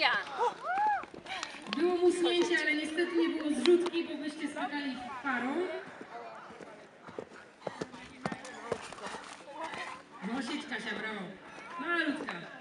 Kasia! Było musnięcie, ale niestety nie było zrzutki, bo byście skakali parą. No siedź Kasia, brawo. Malutka.